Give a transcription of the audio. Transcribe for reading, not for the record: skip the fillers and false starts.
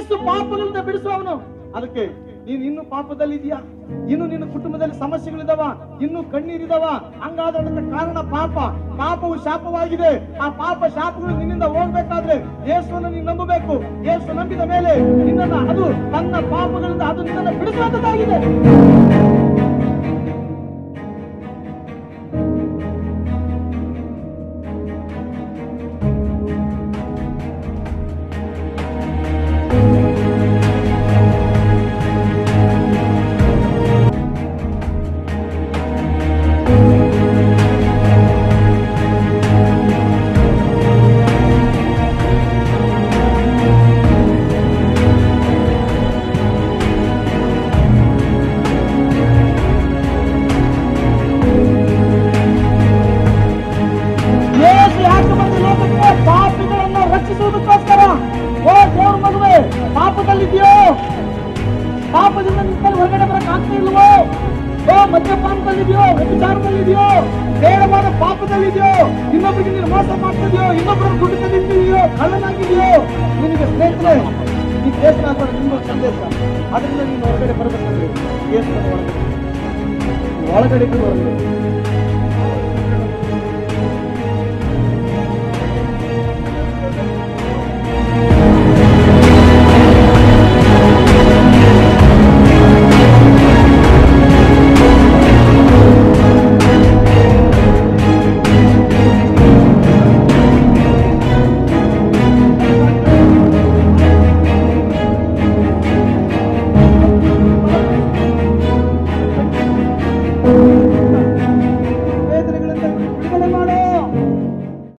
ಯೇಸು ಪಾಪಗಳಿಂದ ಬಿಡಿಸುವವನು. ಅದಕ್ಕೆ ನೀನು ಇನ್ನು ಪಾಪದಲ್ಲಿದೆಯಾ, ಇನ್ನು ನಿನ್ನ ಕುಟುಂಬದಲ್ಲಿ ಸಮಸ್ಯೆಗಳಿದಾವ, ಇನ್ನು ಕಣ್ಣೀರಿದಾವ, ಹಂಗಾದ ಕಾರಣ ಪಾಪವು ಶಾಪವಾಗಿದೆ. ಆ ಪಾಪ ಶಾಪಗಳು ನಿನ್ನಿಂದ ಹೋಗ್ಬೇಕಾದ್ರೆ ಯೇಸುವನ್ನು ನೀನು ನಂಬಬೇಕು. ಯೇಸು ನಂಬಿದ ಮೇಲೆ ನಿನ್ನನ್ನು ಅದು ತನ್ನ ಪಾಪಗಳಿಂದ ಅದು ನಿನ್ನನ್ನು ಬಿಡಿಸುವಂತದ್ದಾಗಿದೆ. ಪಾಪದಲ್ಲಿದೆಯೋ, ಪಾಪದಿಂದ ನಿಂತಲ್ಲಿ ಹೊರಗಡೆ ಬರಕ್ ಆಗ್ತಾ ಇಲ್ವೋ, ಮದ್ಯಪಾನದಲ್ಲಿದೆಯೋ, ವ್ಯಭಿಚಾರದಲ್ಲಿದೆಯೋ, ಬೇಡವಾದ ಪಾಪದಲ್ಲಿದೆಯೋ, ಇನ್ನೊಬ್ಬರಿಗೆ ನೀನು ಮೋಸ ಮಾಡ್ತಿದೆಯೋ, ಇನ್ನೊಬ್ಬರ ದುಡ್ಡು ತಂದಿದ್ದೀಯೋ, ಕಳ್ಳನಾಗಿದೆಯೋ, ನಿನಗೆ ಸ್ನೇಹಿತರೆ ಈ ದೇಶನಾದ ನಿಮ್ಮ ಸಂದೇಶ. ಅದರಿಂದ ನೀನು ಹೊರಗಡೆ ಬರಬೇಕಂದ್ರೆ ದೇಶದ ಒಳಗಡೆ ಹೊರಗಡೆ